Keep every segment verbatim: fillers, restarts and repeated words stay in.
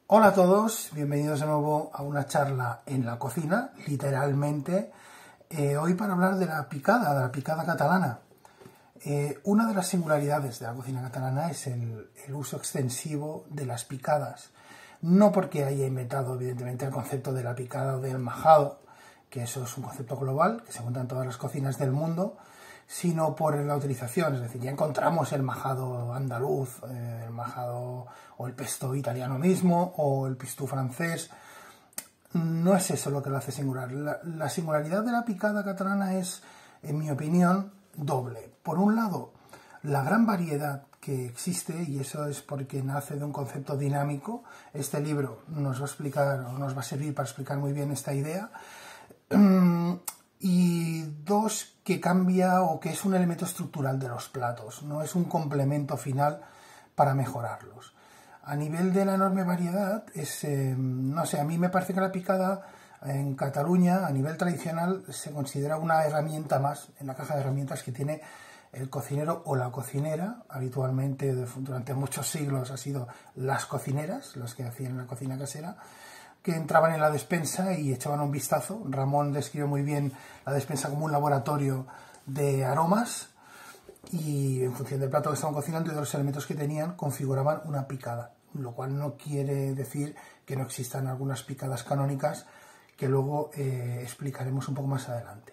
Hola a todos, bienvenidos de nuevo a una charla en la cocina, literalmente, eh, hoy para hablar de la picada, de la picada catalana. Eh, una de las singularidades de la cocina catalana es el, el uso extensivo de las picadas, no porque haya inventado evidentemente el concepto de la picada o del majado, que eso es un concepto global, que se encuentra en todas las cocinas del mundo, sino por la utilización, es decir, ya encontramos el majado andaluz, eh, el majado o el pesto italiano mismo, o el pistú francés. No es eso lo que lo hace singular. La, la singularidad de la picada catalana es, en mi opinión, doble. Por un lado, la gran variedad que existe, y eso es porque nace de un concepto dinámico. Este libro nos va a explicar, o nos va a servir para explicar muy bien esta idea. Y dos, que cambia o que es un elemento estructural de los platos, no es un complemento final para mejorarlos. A nivel de la enorme variedad, es, eh, no sé, a mí me parece que la picada en Cataluña, a nivel tradicional, se considera una herramienta más en la caja de herramientas que tiene el cocinero o la cocinera. Habitualmente, durante muchos siglos, ha sido las cocineras, las que hacían la cocina casera, que entraban en la despensa y echaban un vistazo. Ramón describe muy bien la despensa como un laboratorio de aromas y en función del plato que estaban cocinando y de los elementos que tenían, configuraban una picada, lo cual no quiere decir que no existan algunas picadas canónicas que luego eh, explicaremos un poco más adelante.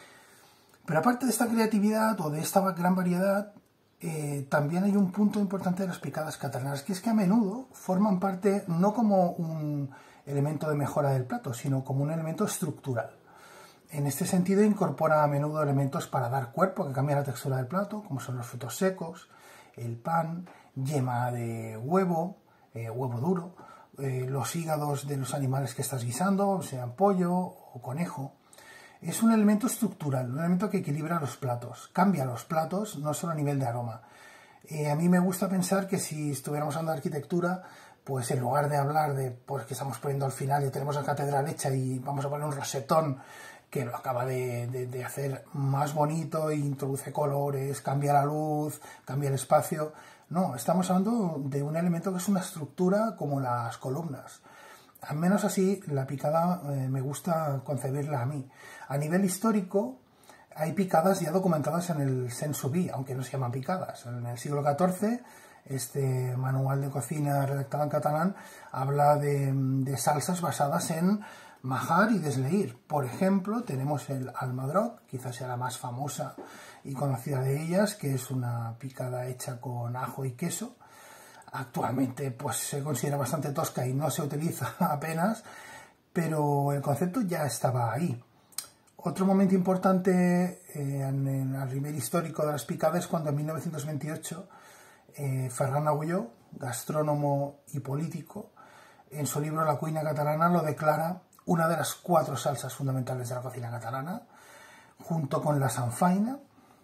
Pero aparte de esta creatividad o de esta gran variedad, eh, también hay un punto importante de las picadas catalanas, que es que a menudo forman parte no como un elemento de mejora del plato, sino como un elemento estructural. En este sentido, incorpora a menudo elementos para dar cuerpo, que cambian la textura del plato, como son los frutos secos, el pan, yema de huevo, eh, huevo duro, eh, los hígados de los animales que estás guisando, sean pollo o conejo. Es un elemento estructural, un elemento que equilibra los platos, cambia los platos, no solo a nivel de aroma. Eh, a mí me gusta pensar que si estuviéramos hablando de arquitectura, pues en lugar de hablar de pues, que estamos poniendo al final y tenemos la catedral hecha y vamos a poner un rosetón que lo acaba de, de, de hacer más bonito e introduce colores, cambia la luz, cambia el espacio. No, estamos hablando de un elemento que es una estructura como las columnas. Al menos así la picada eh, me gusta concebirla a mí. A nivel histórico hay picadas ya documentadas en el Sensu-Bi, aunque no se llaman picadas. En el siglo catorce, este manual de cocina redactado en catalán habla de, de salsas basadas en majar y desleír. Por ejemplo, tenemos el almadroc, quizás sea la más famosa y conocida de ellas, que es una picada hecha con ajo y queso. Actualmente pues se considera bastante tosca y no se utiliza apenas, pero el concepto ya estaba ahí. Otro momento importante eh, en el nivel histórico de las picadas es cuando en mil novecientos veintiocho eh, Ferran Agulló, gastrónomo y político, en su libro La cuina catalana lo declara una de las cuatro salsas fundamentales de la cocina catalana, junto con la sanfaina,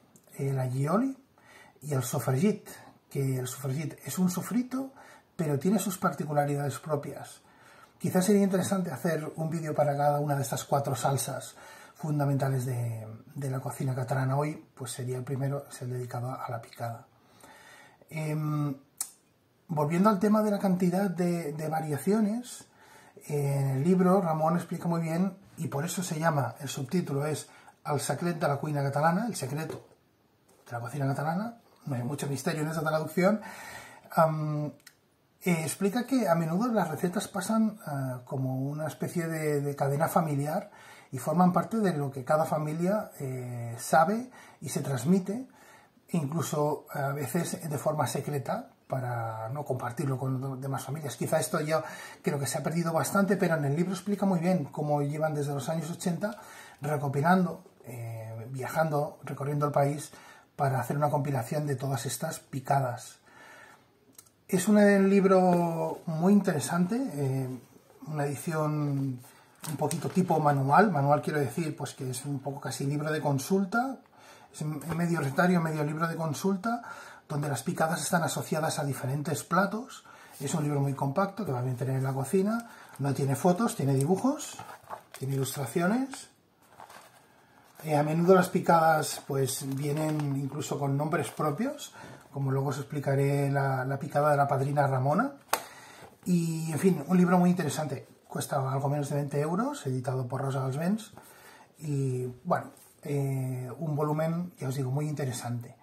el allioli y el sofregit, que el sofregit es un sofrito, pero tiene sus particularidades propias. Quizás sería interesante hacer un vídeo para cada una de estas cuatro salsas fundamentales de, de la cocina catalana. Hoy pues sería el primero, es el dedicado a la picada. Eh, volviendo al tema de la cantidad de, de variaciones, en el libro Ramón explica muy bien, y por eso se llama, el subtítulo es El secret de la cuina catalana, el secreto de la cocina catalana. No hay mucho misterio en esa traducción. Um, eh, explica que a menudo las recetas pasan uh, como una especie de, de cadena familiar y forman parte de lo que cada familia eh, sabe y se transmite, incluso a veces de forma secreta, para no compartirlo con demás familias. Quizá esto yo creo que se ha perdido bastante, pero en el libro explica muy bien cómo llevan desde los años ochenta recopilando, eh, viajando, recorriendo el país, para hacer una compilación de todas estas picadas. Es un libro muy interesante, eh, una edición un poquito tipo manual. Manual quiero decir pues que es un poco casi libro de consulta, es medio recetario, medio libro de consulta, donde las picadas están asociadas a diferentes platos. Es un libro muy compacto que va bien tener en la cocina, no tiene fotos, tiene dibujos, tiene ilustraciones. Eh, a menudo las picadas pues vienen incluso con nombres propios, como luego os explicaré la, la picada de la padrina Ramona. Y, en fin, un libro muy interesante. Cuesta algo menos de veinte euros, editado por Rosa Galsbens. Y, bueno, eh, un volumen, ya os digo, muy interesante.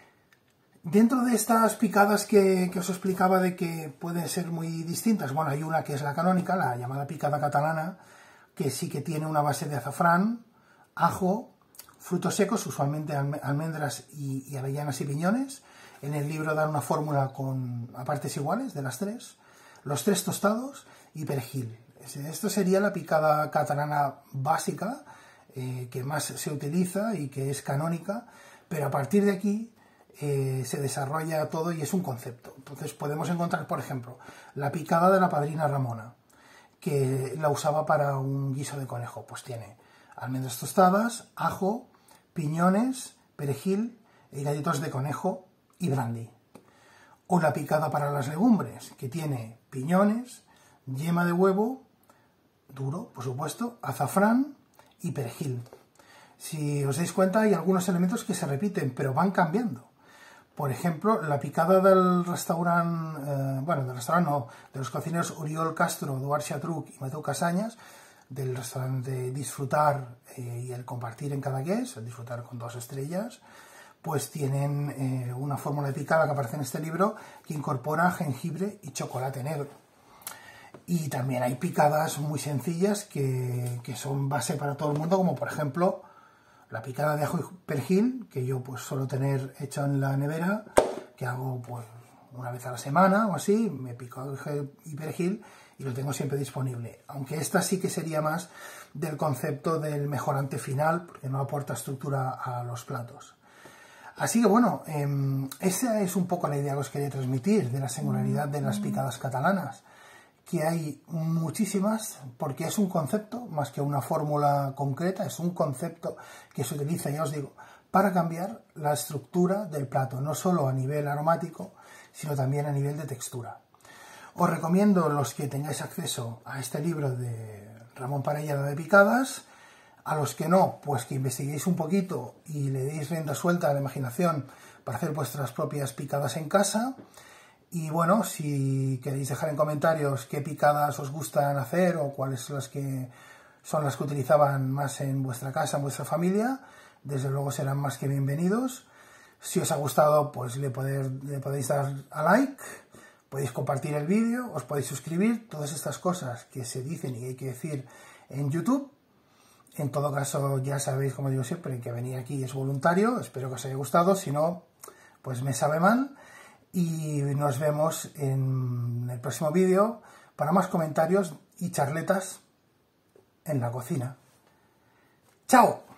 Dentro de estas picadas que, que os explicaba de que pueden ser muy distintas, bueno, hay una que es la canónica, la llamada picada catalana, que sí que tiene una base de azafrán, ajo, frutos secos, usualmente almendras y, y avellanas y piñones. En el libro dan una fórmula con a partes iguales de las tres, los tres tostados y perejil. Esto sería la picada catalana básica, eh, que más se utiliza y que es canónica, pero a partir de aquí eh, se desarrolla todo y es un concepto. Entonces podemos encontrar, por ejemplo, la picada de la padrina Ramona, que la usaba para un guiso de conejo. Pues tiene almendras tostadas, ajo, piñones, perejil, y galletitos de conejo y brandy. O la picada para las legumbres, que tiene piñones, yema de huevo, duro, por supuesto, azafrán y perejil. Si os dais cuenta, hay algunos elementos que se repiten, pero van cambiando. Por ejemplo, la picada del restaurante, eh, bueno, del restaurante no, de los cocineros Oriol Castro, Eduard Xatruc y Mateu Casañas, del restaurante Disfrutar eh, y el compartir en Cadaqués, el disfrutar con dos estrellas, pues tienen eh, una fórmula de picada que aparece en este libro que incorpora jengibre y chocolate negro. Y también hay picadas muy sencillas que, que son base para todo el mundo, como por ejemplo la picada de ajo y perejil, que yo pues suelo tener hecha en la nevera, que hago pues una vez a la semana o así, me pico ajo y perejil y lo tengo siempre disponible. Aunque esta sí que sería más del concepto del mejorante final, porque no aporta estructura a los platos. Así que bueno, eh, esa es un poco la idea que os quería transmitir de la singularidad de las picadas catalanas, que hay muchísimas, porque es un concepto más que una fórmula concreta, es un concepto que se utiliza, ya os digo, para cambiar la estructura del plato, no solo a nivel aromático, sino también a nivel de textura. Os recomiendo, los que tengáis acceso a este libro de Ramón Parellada de picadas. A los que no, pues que investiguéis un poquito y le deis rienda suelta a la imaginación para hacer vuestras propias picadas en casa. Y bueno, si queréis dejar en comentarios qué picadas os gustan hacer o cuáles son las que son las que utilizaban más en vuestra casa, en vuestra familia, desde luego serán más que bienvenidos. Si os ha gustado, pues le, poder, le podéis dar a like, podéis compartir el vídeo, os podéis suscribir, todas estas cosas que se dicen y hay que decir en YouTube. En todo caso, ya sabéis, como digo siempre, que venir aquí es voluntario. Espero que os haya gustado. Si no, pues me sabe mal. Y nos vemos en el próximo vídeo para más comentarios y charletas en la cocina. ¡Chao!